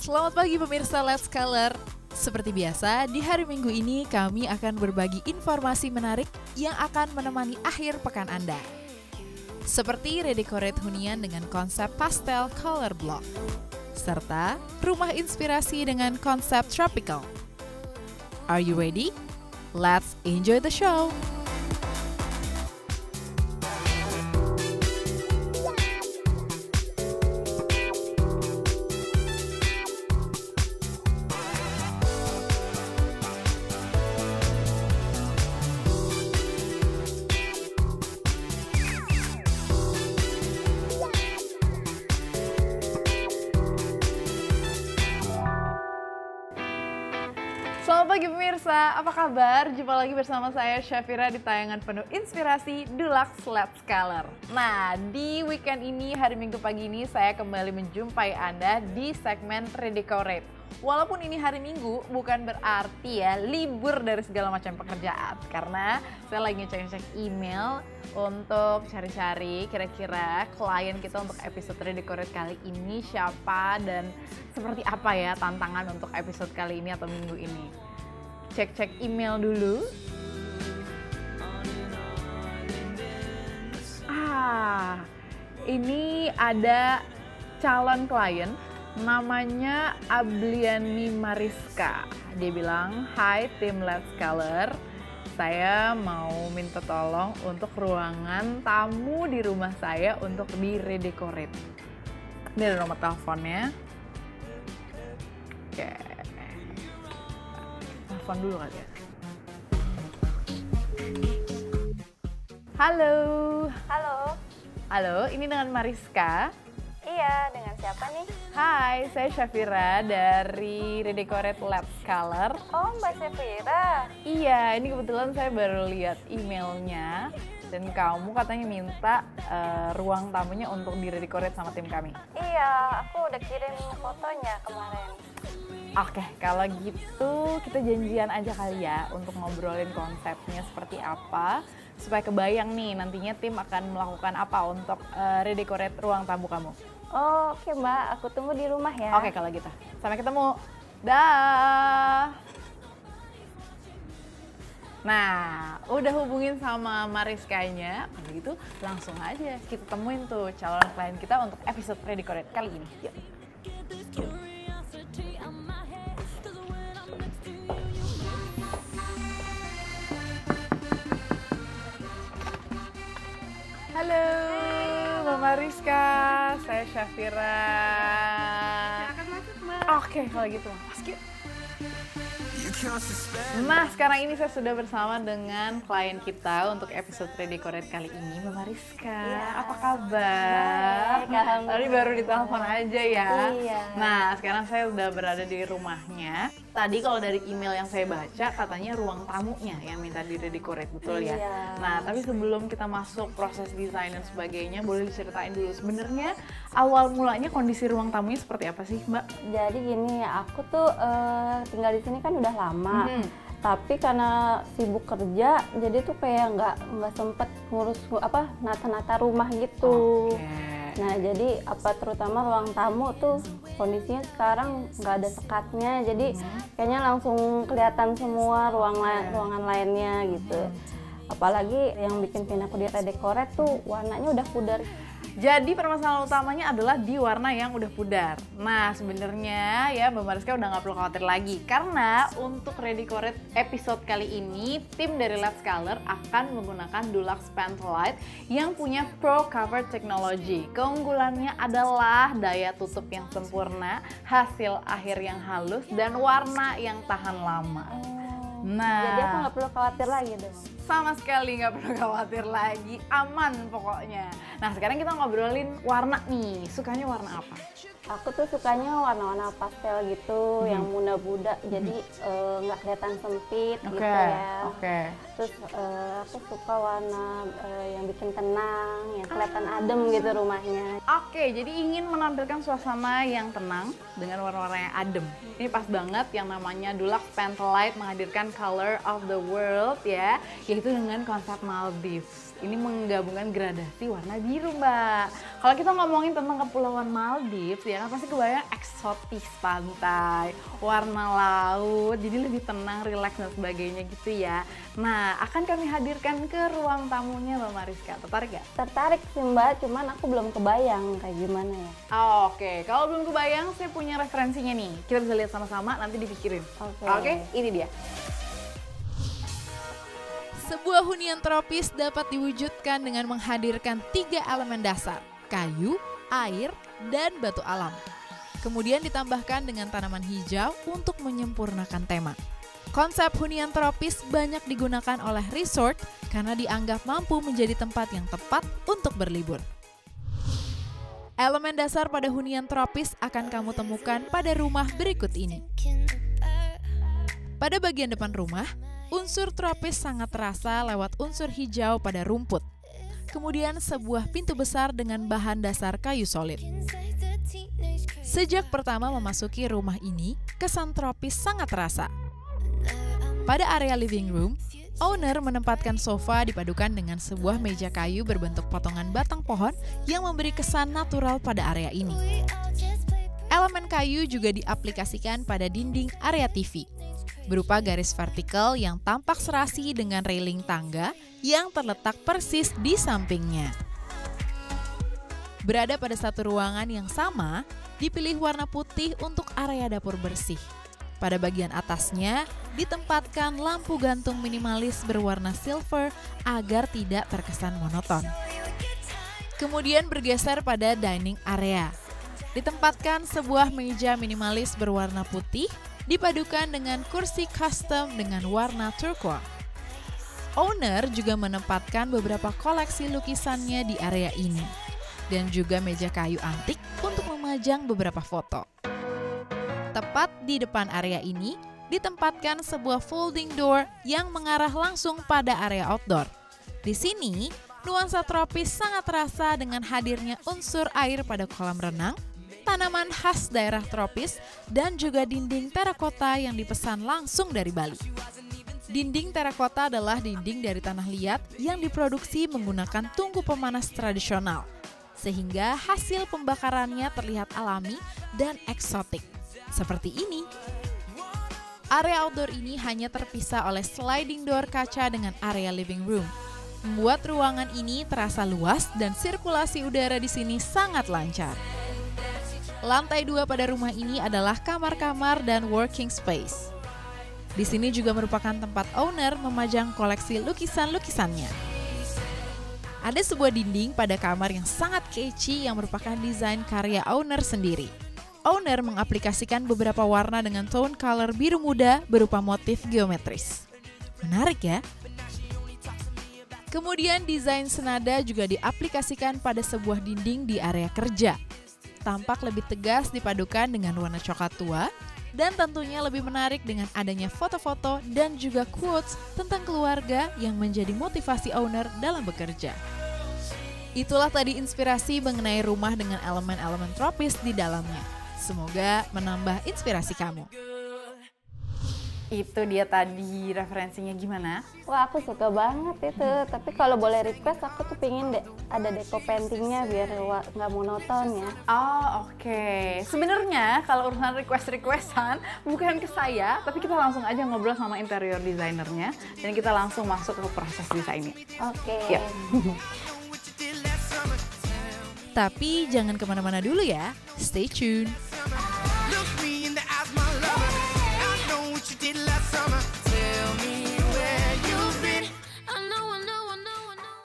Selamat pagi pemirsa Let's Color. Seperti biasa, di hari Minggu ini kami akan berbagi informasi menarik yang akan menemani akhir pekan Anda. Seperti redecorate hunian dengan konsep pastel color block, serta rumah inspirasi dengan konsep tropical. Are you ready? Let's enjoy the show! Selamat pagi pemirsa, apa kabar? Jumpa lagi bersama saya Syafira di tayangan penuh inspirasi Deluxe Let's Color. Nah, di weekend ini, hari Minggu pagi ini saya kembali menjumpai Anda di segmen Redecorate. Walaupun ini hari Minggu, bukan berarti ya libur dari segala macam pekerjaan. Karena saya lagi ngecek-ngecek email untuk cari-cari kira-kira klien kita untuk episode Redecorate kali ini siapa dan seperti apa ya tantangan untuk episode kali ini atau minggu ini. Cek-cek email dulu. Ini ada calon klien namanya Abliani Mariska. Dia bilang, "Hai tim Let's Color, saya mau minta tolong untuk ruangan tamu di rumah saya untuk di-redecorate." Ini ada nomor teleponnya. Oke. Telepon dulu kali ya. Halo. Halo. Halo, ini dengan Mariska. Iya, dengan siapa nih? Hai, saya Syafira dari Redecorate Let's Color. Oh, Mbak Syafira. Iya, ini kebetulan saya baru lihat emailnya dan kamu katanya minta ruang tamunya untuk di-redecorate sama tim kami. Iya, aku udah kirim fotonya kemarin. Oke, kalau gitu kita janjian aja kali ya untuk ngobrolin konsepnya seperti apa supaya kebayang nih nantinya tim akan melakukan apa untuk redecorate ruang tamu kamu. Oh, oke Mbak, aku tunggu di rumah ya. Oke, kalau gitu. Sampai ketemu. Dah. Nah, udah hubungin sama Mariskanya. Kalau gitu langsung aja kita temuin tuh calon klien kita untuk episode Redecorate kali ini. Yuk. Halo, Mbak Mariska, saya Syafira. Silakan masuk, Mbak. Oke, kalau gitu masuk yuk. Nah, sekarang ini saya sudah bersama dengan klien kita untuk episode Redecorate kali ini, Mbak Mariska. Iya. Apa kabar? Baik, alhamdulillah. Tadi baru ditelepon aja ya. Iya. Nah, sekarang saya udah berada di rumahnya. Tadi kalau dari email yang saya baca, katanya ruang tamunya yang minta di-redecorate, betul ya? Iya. Nah, tapi sebelum kita masuk proses desain dan sebagainya, boleh diceritain dulu sebenarnya awal mulanya kondisi ruang tamunya seperti apa sih, Mbak? Jadi gini, aku tuh tinggal di sini kan udah lama. Tapi karena sibuk kerja, jadi tuh kayak nggak sempet ngurus nata-nata rumah gitu. Oke. Nah, jadi terutama ruang tamu tuh kondisinya sekarang nggak ada sekatnya, jadi kayaknya langsung kelihatan semua ruangan lainnya gitu. Apalagi yang bikin aku di redecorate tuh warnanya udah pudar. Jadi permasalahan utamanya adalah di warna yang udah pudar. Nah, sebenarnya ya Mbak Mariska udah nggak perlu khawatir lagi karena untuk Redecorate episode kali ini tim dari Let's Color akan menggunakan Dulux Pentolite yang punya Pro Cover Technology. Keunggulannya adalah daya tutup yang sempurna, hasil akhir yang halus dan warna yang tahan lama. Nah, Jadi aku nggak perlu khawatir lagi dong. sama sekali nggak perlu khawatir lagi, aman pokoknya. Nah, sekarang kita ngobrolin warna nih, sukanya warna apa? Aku tuh sukanya warna-warna pastel gitu, yang muda-muda, jadi nggak kelihatan sempit gitu ya. Oke. Terus aku suka warna yang bikin tenang, yang kelihatan adem gitu rumahnya. Oke, jadi ingin menampilkan suasana yang tenang dengan warna-warna yang adem. Ini pas banget, yang namanya Dulux Pentalight menghadirkan color of the world ya, yaitu dengan konsep Maldives. Ini menggabungkan gradasi warna biru, Mbak. Kalau kita ngomongin tentang kepulauan Maldives ya kan pasti kebayang eksotis pantai, warna laut, jadi lebih tenang, rileks dan sebagainya gitu ya. Nah, akan kami hadirkan ke ruang tamunya Mbak Mariska. Tertarik gak? Tertarik sih Mbak, cuman aku belum kebayang kayak gimana ya. Oke, kalau belum kebayang saya punya referensinya nih. Kita bisa lihat sama-sama, nanti dipikirin. Oke, ini dia. Sebuah hunian tropis dapat diwujudkan dengan menghadirkan 3 elemen dasar, kayu, air, dan batu alam. Kemudian ditambahkan dengan tanaman hijau untuk menyempurnakan tema. Konsep hunian tropis banyak digunakan oleh resort karena dianggap mampu menjadi tempat yang tepat untuk berlibur. Elemen dasar pada hunian tropis akan kamu temukan pada rumah berikut ini. Pada bagian depan rumah, unsur tropis sangat terasa lewat unsur hijau pada rumput. Kemudian sebuah pintu besar dengan bahan dasar kayu solid. Sejak pertama memasuki rumah ini, kesan tropis sangat terasa. Pada area living room, owner menempatkan sofa dipadukan dengan sebuah meja kayu berbentuk potongan batang pohon yang memberi kesan natural pada area ini. Elemen kayu juga diaplikasikan pada dinding area TV, berupa garis vertikal yang tampak serasi dengan railing tangga yang terletak persis di sampingnya. Berada pada satu ruangan yang sama, dipilih warna putih untuk area dapur bersih. Pada bagian atasnya, ditempatkan lampu gantung minimalis berwarna silver agar tidak terkesan monoton. Kemudian bergeser pada dining area. Ditempatkan sebuah meja minimalis berwarna putih, dipadukan dengan kursi custom dengan warna turquoise. Owner juga menempatkan beberapa koleksi lukisannya di area ini, dan juga meja kayu antik untuk memajang beberapa foto. Tepat di depan area ini, ditempatkan sebuah folding door yang mengarah langsung pada area outdoor. Di sini, nuansa tropis sangat terasa dengan hadirnya unsur air pada kolam renang, tanaman khas daerah tropis, dan juga dinding terakota yang dipesan langsung dari Bali. Dinding terakota adalah dinding dari tanah liat yang diproduksi menggunakan tungku pemanas tradisional, sehingga hasil pembakarannya terlihat alami dan eksotik, seperti ini. Area outdoor ini hanya terpisah oleh sliding door kaca dengan area living room, membuat ruangan ini terasa luas dan sirkulasi udara di sini sangat lancar. Lantai 2 pada rumah ini adalah kamar-kamar dan working space. Di sini juga merupakan tempat owner memajang koleksi lukisan-lukisannya. Ada sebuah dinding pada kamar yang sangat catchy yang merupakan desain karya owner sendiri. Owner mengaplikasikan beberapa warna dengan tone color biru muda berupa motif geometris. Menarik ya? Kemudian desain senada juga diaplikasikan pada sebuah dinding di area kerja. Tampak lebih tegas dipadukan dengan warna coklat tua, dan tentunya lebih menarik dengan adanya foto-foto dan juga quotes tentang keluarga yang menjadi motivasi owner dalam bekerja. Itulah tadi inspirasi mengenai rumah dengan elemen-elemen tropis di dalamnya. Semoga menambah inspirasi kamu. Itu dia tadi referensinya, gimana? Wah, aku suka banget itu. Tapi kalau boleh request, aku tuh pingin ada deco paintingnya biar nggak monoton ya. Oh, oke. Sebenarnya kalau urusan requestan bukan ke saya, tapi kita langsung aja ngobrol sama interior designernya dan kita langsung masuk ke proses desainnya. Oke. Yuk. Tapi jangan kemana-mana dulu ya, stay tune.